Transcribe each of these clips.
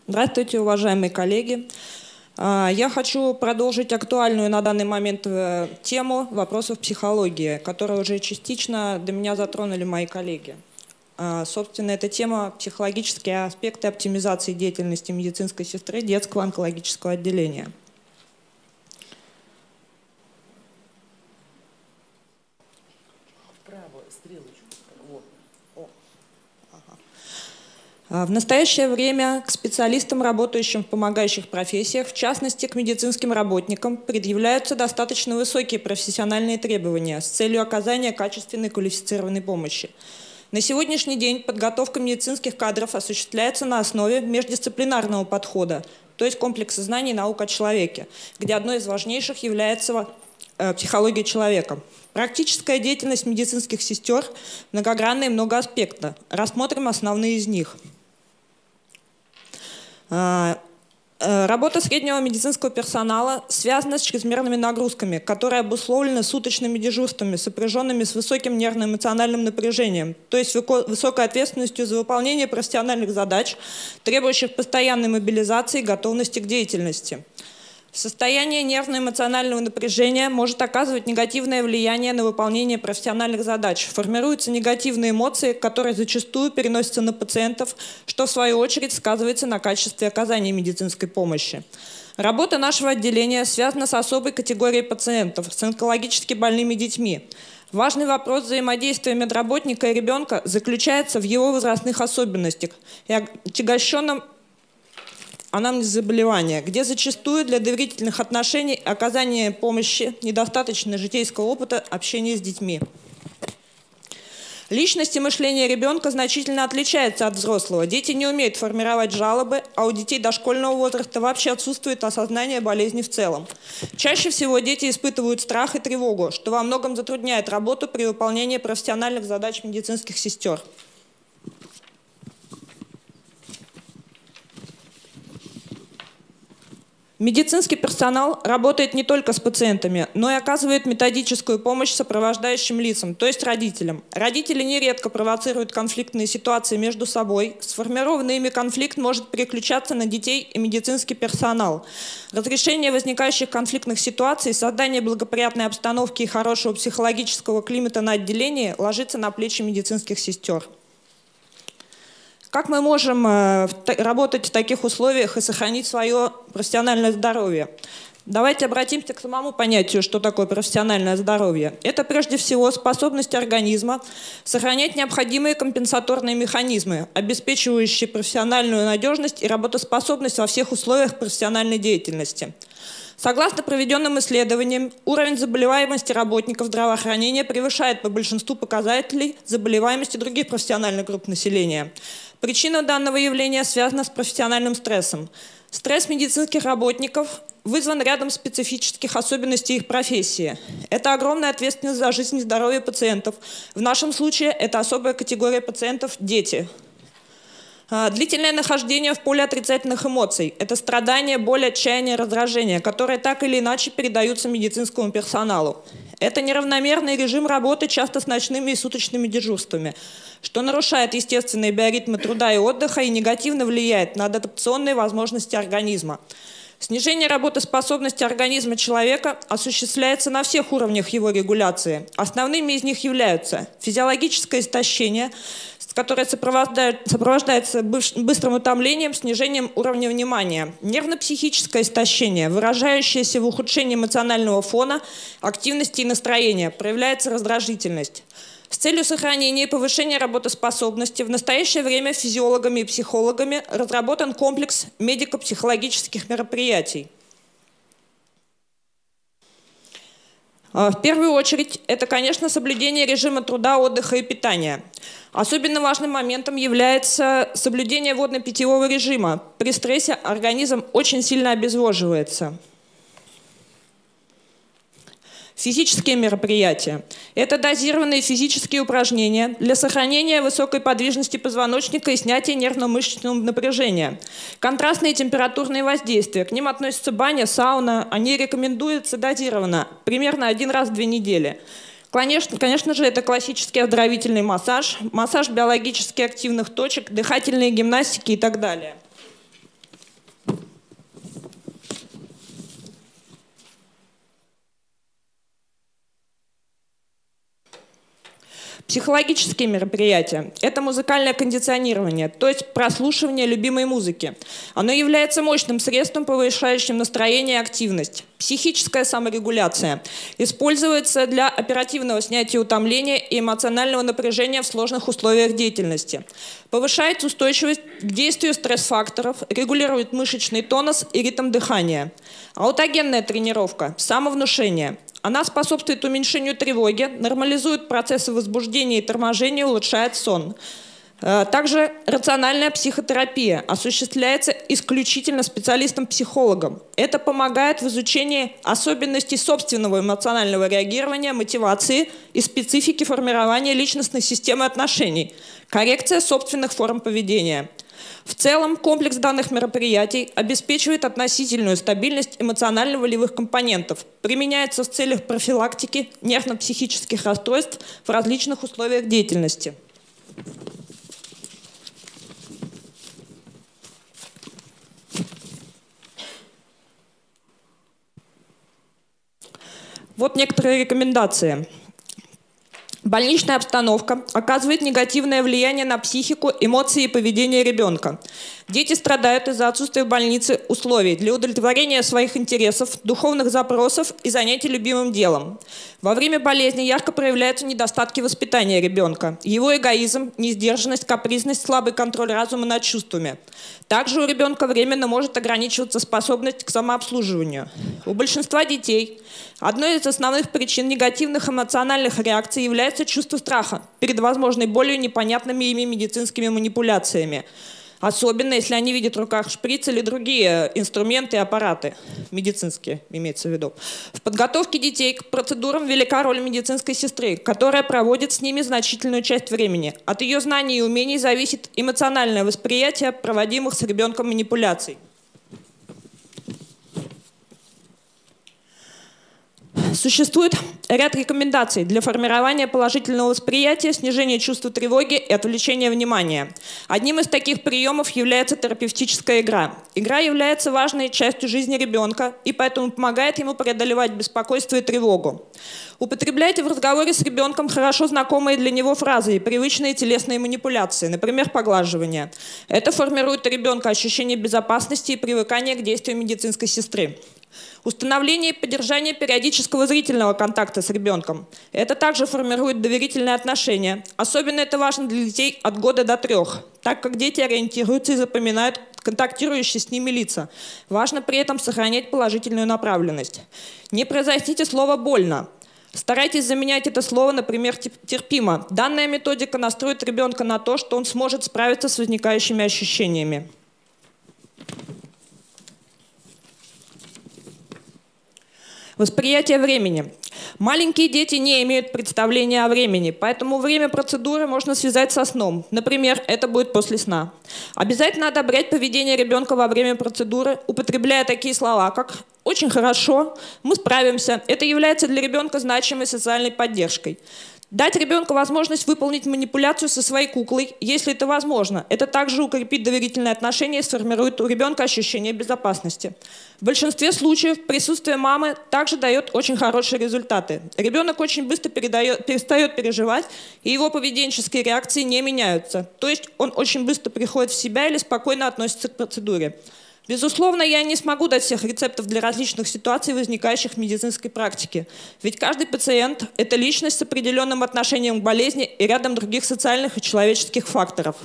Здравствуйте, уважаемые коллеги. Я хочу продолжить актуальную на данный момент тему вопросов психологии, которую уже частично до меня затронули мои коллеги. Собственно, эта тема – психологические аспекты оптимизации деятельности медицинской сестры детского онкологического отделения. В настоящее время к специалистам, работающим в помогающих профессиях, в частности к медицинским работникам, предъявляются достаточно высокие профессиональные требования с целью оказания качественной квалифицированной помощи. На сегодняшний день подготовка медицинских кадров осуществляется на основе междисциплинарного подхода, то есть комплекса знаний и наук о человеке, где одной из важнейших является психология человека. Практическая деятельность медицинских сестер многогранна и многоаспектна. Рассмотрим основные из них. Работа среднего медицинского персонала связана с чрезмерными нагрузками, которые обусловлены суточными дежурствами, сопряженными с высоким нервно-эмоциональным напряжением, то есть высокой ответственностью за выполнение профессиональных задач, требующих постоянной мобилизации и готовности к деятельности. Состояние нервно-эмоционального напряжения может оказывать негативное влияние на выполнение профессиональных задач. Формируются негативные эмоции, которые зачастую переносятся на пациентов, что в свою очередь сказывается на качестве оказания медицинской помощи. Работа нашего отделения связана с особой категорией пациентов, с онкологически больными детьми. Важный вопрос взаимодействия медработника и ребенка заключается в его возрастных особенностях и отягощенном анамнез заболевания, где зачастую для доверительных отношений оказания помощи недостаточно житейского опыта общения с детьми. Личность и мышление ребенка значительно отличается от взрослого. Дети не умеют формировать жалобы, а у детей дошкольного возраста вообще отсутствует осознание болезни в целом. Чаще всего дети испытывают страх и тревогу, что во многом затрудняет работу при выполнении профессиональных задач медицинских сестер. Медицинский персонал работает не только с пациентами, но и оказывает методическую помощь сопровождающим лицам, то есть родителям. Родители нередко провоцируют конфликтные ситуации между собой. Сформированный ими конфликт может переключаться на детей и медицинский персонал. Разрешение возникающих конфликтных ситуаций, создание благоприятной обстановки и хорошего психологического климата на отделении ложится на плечи медицинских сестер. Как мы можем работать в таких условиях и сохранить свое профессиональное здоровье? Давайте обратимся к самому понятию, что такое профессиональное здоровье. Это прежде всего способность организма сохранять необходимые компенсаторные механизмы, обеспечивающие профессиональную надежность и работоспособность во всех условиях профессиональной деятельности. Согласно проведенным исследованиям, уровень заболеваемости работников здравоохранения превышает по большинству показателей заболеваемости других профессиональных групп населения. Причина данного явления связана с профессиональным стрессом. Стресс медицинских работников вызван рядом специфических особенностей их профессии. Это огромная ответственность за жизнь и здоровье пациентов. В нашем случае это особая категория пациентов – дети. Длительное нахождение в поле отрицательных эмоций – это страдания, боль, отчаяние, раздражение, которые так или иначе передаются медицинскому персоналу. Это неравномерный режим работы, часто с ночными и суточными дежурствами, что нарушает естественные биоритмы труда и отдыха и негативно влияет на адаптационные возможности организма. Снижение работоспособности организма человека осуществляется на всех уровнях его регуляции. Основными из них являются физиологическое истощение, которое сопровождается быстрым утомлением, снижением уровня внимания, нервно-психическое истощение, выражающееся в ухудшении эмоционального фона, активности и настроения, проявляется раздражительность. С целью сохранения и повышения работоспособности в настоящее время физиологами и психологами разработан комплекс медико-психологических мероприятий. В первую очередь, это, конечно, соблюдение режима труда, отдыха и питания. Особенно важным моментом является соблюдение водно-питьевого режима. При стрессе организм очень сильно обезвоживается. Физические мероприятия – это дозированные физические упражнения для сохранения высокой подвижности позвоночника и снятия нервно-мышечного напряжения. Контрастные температурные воздействия. К ним относятся баня, сауна. Они рекомендуются дозированно, примерно 1 раз в 2 недели. Конечно же, это классический оздоровительный массаж, массаж биологически активных точек, дыхательные гимнастики и так далее. Психологические мероприятия – это музыкальное кондиционирование, то есть прослушивание любимой музыки. Оно является мощным средством, повышающим настроение и активность. Психическая саморегуляция используется для оперативного снятия утомления и эмоционального напряжения в сложных условиях деятельности. Повышает устойчивость к действию стресс-факторов, регулирует мышечный тонус и ритм дыхания. Аутогенная тренировка – самовнушение. Она способствует уменьшению тревоги, нормализует процессы возбуждения и торможения, улучшает сон. Также рациональная психотерапия осуществляется исключительно специалистом-психологом. Это помогает в изучении особенностей собственного эмоционального реагирования, мотивации и специфики формирования личностной системы отношений, коррекция собственных форм поведения. В целом, комплекс данных мероприятий обеспечивает относительную стабильность эмоционально-волевых компонентов, применяется в целях профилактики нервно-психических расстройств в различных условиях деятельности. Вот некоторые рекомендации. Больничная обстановка оказывает негативное влияние на психику, эмоции и поведение ребенка. Дети страдают из-за отсутствия в больнице условий для удовлетворения своих интересов, духовных запросов и занятий любимым делом. Во время болезни ярко проявляются недостатки воспитания ребенка, его эгоизм, несдержанность, капризность, слабый контроль разума над чувствами. Также у ребенка временно может ограничиваться способность к самообслуживанию. У большинства детей одной из основных причин негативных эмоциональных реакций является чувство страха перед возможной болью и непонятными ими медицинскими манипуляциями. Особенно, если они видят в руках шприц или другие инструменты и аппараты, медицинские, имеется в виду. В подготовке детей к процедурам велика роль медицинской сестры, которая проводит с ними значительную часть времени. От ее знаний и умений зависит эмоциональное восприятие проводимых с ребенком манипуляций. Существует ряд рекомендаций для формирования положительного восприятия, снижения чувства тревоги и отвлечения внимания. Одним из таких приемов является терапевтическая игра. Игра является важной частью жизни ребенка и поэтому помогает ему преодолевать беспокойство и тревогу. Употребляйте в разговоре с ребенком хорошо знакомые для него фразы и привычные телесные манипуляции, например, поглаживание. Это формирует у ребенка ощущение безопасности и привыкания к действию медицинской сестры. Установление и поддержание периодического зрительного контакта с ребенком. Это также формирует доверительные отношения. Особенно это важно для детей от года до 3, так как дети ориентируются и запоминают контактирующие с ними лица. Важно при этом сохранять положительную направленность. Не произносите слово «больно». Старайтесь заменять это слово, например, терпимо. Данная методика настроит ребенка на то, что он сможет справиться с возникающими ощущениями. Восприятие времени. Маленькие дети не имеют представления о времени, поэтому время процедуры можно связать со сном. Например, это будет после сна. Обязательно одобрять поведение ребенка во время процедуры, употребляя такие слова, как «очень хорошо», «мы справимся». Это является для ребенка значимой социальной поддержкой. Дать ребенку возможность выполнить манипуляцию со своей куклой, если это возможно. Это также укрепит доверительные отношения и сформирует у ребенка ощущение безопасности. В большинстве случаев присутствие мамы также дает очень хорошие результаты. Ребенок очень быстро перестает переживать, и его поведенческие реакции не меняются. То есть он очень быстро приходит в себя или спокойно относится к процедуре. Безусловно, я не смогу дать всех рецептов для различных ситуаций, возникающих в медицинской практике. Ведь каждый пациент – это личность с определенным отношением к болезни и рядом других социальных и человеческих факторов.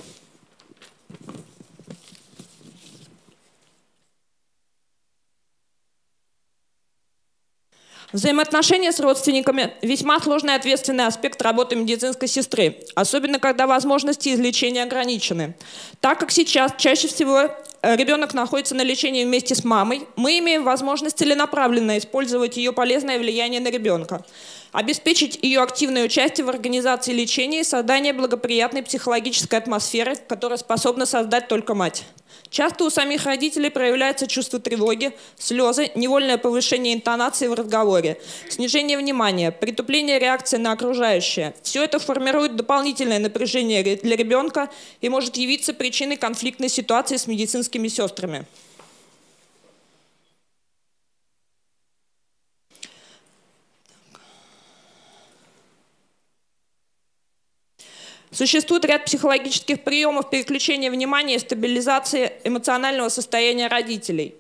Взаимоотношения с родственниками – весьма сложный и ответственный аспект работы медицинской сестры, особенно когда возможности излечения ограничены. Так как сейчас чаще всего ребенок находится на лечении вместе с мамой, мы имеем возможность целенаправленно использовать ее полезное влияние на ребенка, обеспечить ее активное участие в организации лечения и создание благоприятной психологической атмосферы, которая способна создать только мать. Часто у самих родителей проявляется чувство тревоги, слезы, невольное повышение интонации в разговоре, снижение внимания, притупление реакции на окружающее. Все это формирует дополнительное напряжение для ребенка и может явиться причиной конфликтной ситуации с медицинскими сестрами. Существует ряд психологических приемов переключения внимания и стабилизации эмоционального состояния родителей.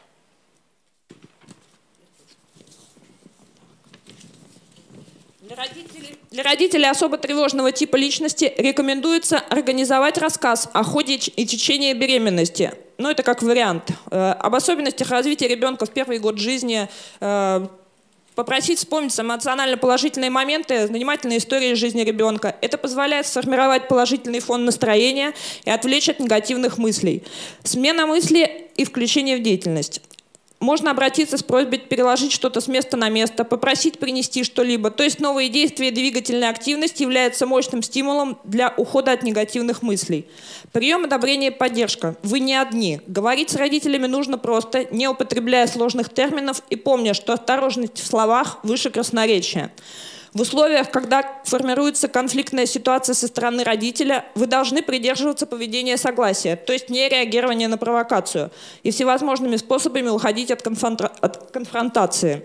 Для родителей особо тревожного типа личности рекомендуется организовать рассказ о ходе и течении беременности. Ну, это как вариант. Об особенностях развития ребенка в первый год жизни, попросить вспомнить эмоционально положительные моменты, занимательные истории жизни ребенка. Это позволяет сформировать положительный фон настроения и отвлечь от негативных мыслей. Смена мысли и включение в деятельность. Можно обратиться с просьбой переложить что-то с места на место, попросить принести что-либо. То есть новые действия и двигательная активность являются мощным стимулом для ухода от негативных мыслей. Прием одобрения и поддержка. Вы не одни. Говорить с родителями нужно просто, не употребляя сложных терминов и помня, что осторожность в словах выше красноречия. В условиях, когда формируется конфликтная ситуация со стороны родителя, вы должны придерживаться поведения согласия, то есть не реагирования на провокацию, и всевозможными способами уходить от конфронтации.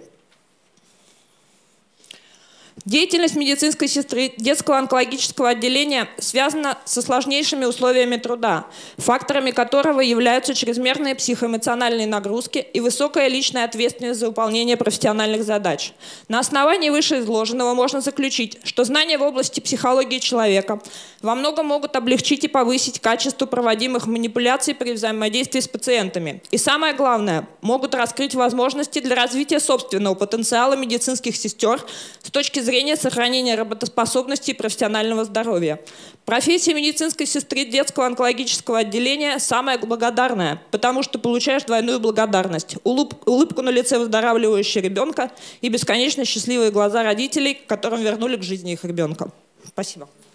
Деятельность медицинской сестры детского онкологического отделения связана со сложнейшими условиями труда, факторами которого являются чрезмерные психоэмоциональные нагрузки и высокая личная ответственность за выполнение профессиональных задач. На основании вышеизложенного можно заключить, что знания в области психологии человека во многом могут облегчить и повысить качество проводимых манипуляций при взаимодействии с пациентами. И самое главное, могут раскрыть возможности для развития собственного потенциала медицинских сестер с точки зрения сохранения работоспособности и профессионального здоровья. Профессия медицинской сестры детского онкологического отделения самая благодарная, потому что получаешь двойную благодарность. Улыбку на лице выздоравливающего ребенка и бесконечно счастливые глаза родителей, которым вернули к жизни их ребенка. Спасибо.